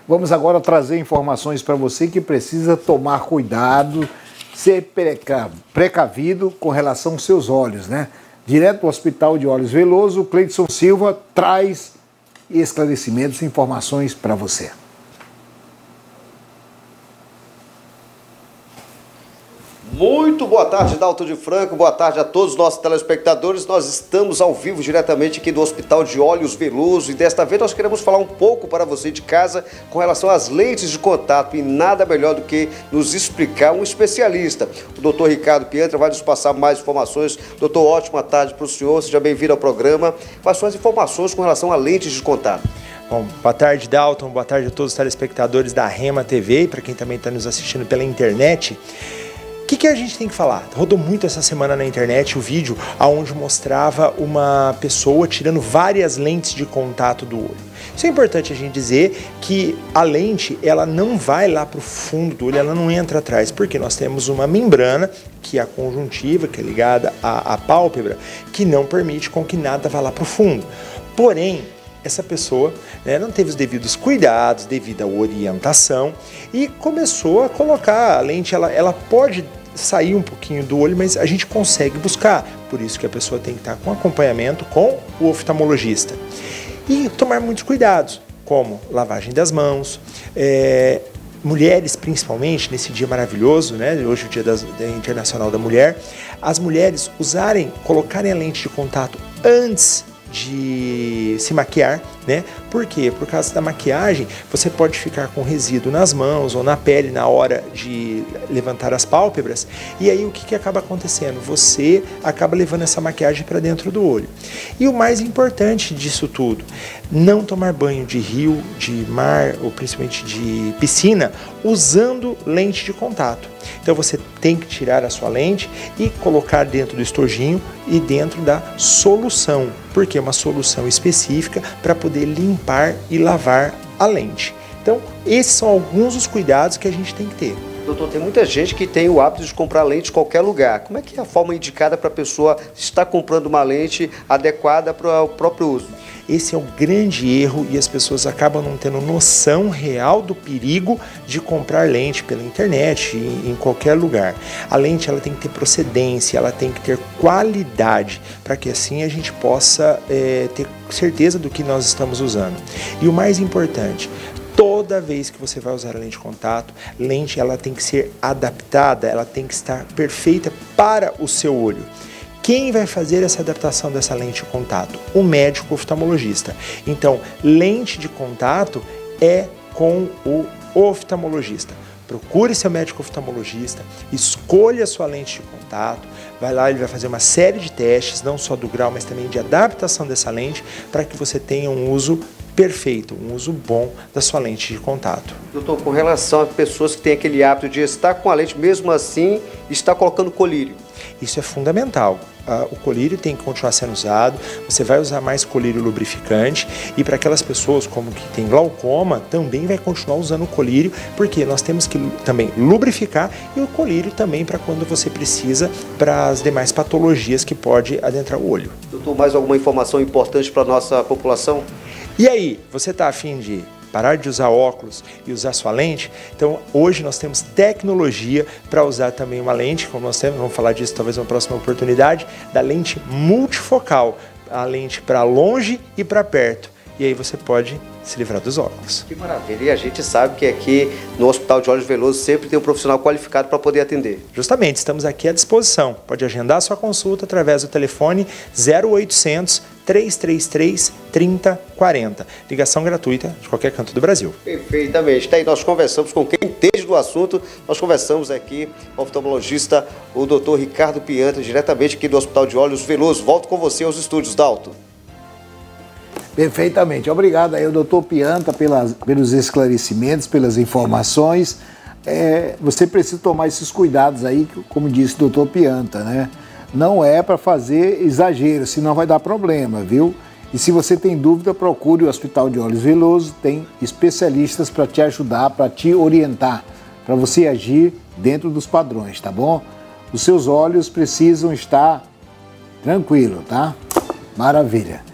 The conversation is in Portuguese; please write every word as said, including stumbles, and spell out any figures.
Vamos agora trazer informações para você que precisa tomar cuidado, ser precavido com relação aos seus olhos, né? Direto do Hospital de Olhos Veloso, Cleidson Silva traz esclarecimentos e informações para você. Muito boa tarde, Dalton de Franco, boa tarde a todos os nossos telespectadores. Nós estamos ao vivo diretamente aqui do Hospital de Olhos Veloso e desta vez nós queremos falar um pouco para você de casa com relação às lentes de contato e nada melhor do que nos explicar um especialista. O doutor Ricardo Piantra vai nos passar mais informações. Doutor, ótima tarde para o senhor, seja bem-vindo ao programa. Quais são as informações com relação a lentes de contato? Bom, boa tarde, Dalton, boa tarde a todos os telespectadores da Rema T V e para quem também está nos assistindo pela internet. O que, que a gente tem que falar? Rodou muito essa semana na internet o vídeo onde mostrava uma pessoa tirando várias lentes de contato do olho. Isso é importante a gente dizer que a lente ela não vai lá para o fundo do olho, ela não entra atrás, porque nós temos uma membrana, que é a conjuntiva, que é ligada à, à pálpebra, que não permite com que nada vá lá para o fundo. Porém, essa pessoa, né, não teve os devidos cuidados, devido à orientação, e começou a colocar a lente, ela, ela pode sair um pouquinho do olho, mas a gente consegue buscar. Por isso que a pessoa tem que estar com acompanhamento com o oftalmologista. E tomar muitos cuidados, como lavagem das mãos, é, mulheres principalmente, nesse dia maravilhoso, né, hoje é o Dia das, da Internacional da Mulher, as mulheres usarem, colocarem a lente de contato antes de se maquiar, né? Por quê? Por causa da maquiagem, você pode ficar com resíduo nas mãos ou na pele na hora de levantar as pálpebras, e aí o que, que acaba acontecendo? Você acaba levando essa maquiagem para dentro do olho. E o mais importante disso tudo, não tomar banho de rio, de mar ou principalmente de piscina usando lente de contato. Então você tem que tirar a sua lente e colocar dentro do estojinho e dentro da solução, porque é uma solução específica para poder limpar e lavar a lente. Então esses são alguns dos cuidados que a gente tem que ter. Doutor, tem muita gente que tem o hábito de comprar lente em qualquer lugar. Como é que é a forma indicada para a pessoa estar comprando uma lente adequada para o próprio uso? Esse é um grande erro e as pessoas acabam não tendo noção real do perigo de comprar lente pela internet e em qualquer lugar. A lente ela tem que ter procedência, ela tem que ter qualidade, para que assim a gente possa é, ter certeza do que nós estamos usando. E o mais importante, toda vez que você vai usar a lente de contato, lente ela tem que ser adaptada, ela tem que estar perfeita para o seu olho. Quem vai fazer essa adaptação dessa lente de contato? O médico oftalmologista. Então, lente de contato é com o oftalmologista. Procure seu médico oftalmologista, escolha a sua lente de contato, vai lá, ele vai fazer uma série de testes, não só do grau, mas também de adaptação dessa lente, para que você tenha um uso perfeito, um uso bom da sua lente de contato. Doutor, com relação a pessoas que têm aquele hábito de estar com a lente, mesmo assim, está colocando colírio. Isso é fundamental. O colírio tem que continuar sendo usado, você vai usar mais colírio lubrificante e para aquelas pessoas como que tem glaucoma, também vai continuar usando o colírio, porque nós temos que também lubrificar e o colírio também para quando você precisa para as demais patologias que pode adentrar o olho. Doutor, mais alguma informação importante para a nossa população? E aí, você está afim de parar de usar óculos e usar sua lente? Então hoje nós temos tecnologia para usar também uma lente, como nós temos, vamos falar disso talvez numa próxima oportunidade, da lente multifocal, a lente para longe e para perto. E aí você pode se livrar dos óculos. Que maravilha, e a gente sabe que aqui no Hospital de Olhos Veloso sempre tem um profissional qualificado para poder atender. Justamente, estamos aqui à disposição. Pode agendar a sua consulta através do telefone zero oitocentos, três três três, trinta quarenta. Ligação gratuita de qualquer canto do Brasil. Perfeitamente. Tá aí, nós conversamos com quem entende do assunto. Nós conversamos aqui com o oftalmologista, o doutor Ricardo Piantra, diretamente aqui do Hospital de Olhos Veloso. Volto com você aos estúdios, Dalton. Perfeitamente. Obrigado aí, doutor Piantra, pelas, pelos esclarecimentos, pelas informações. É, você precisa tomar esses cuidados aí, como disse o doutor Piantra, né? Não é para fazer exagero, senão vai dar problema, viu? E se você tem dúvida, procure o Hospital de Olhos Veloso, tem especialistas para te ajudar, para te orientar, para você agir dentro dos padrões, tá bom? Os seus olhos precisam estar tranquilos, tá? Maravilha.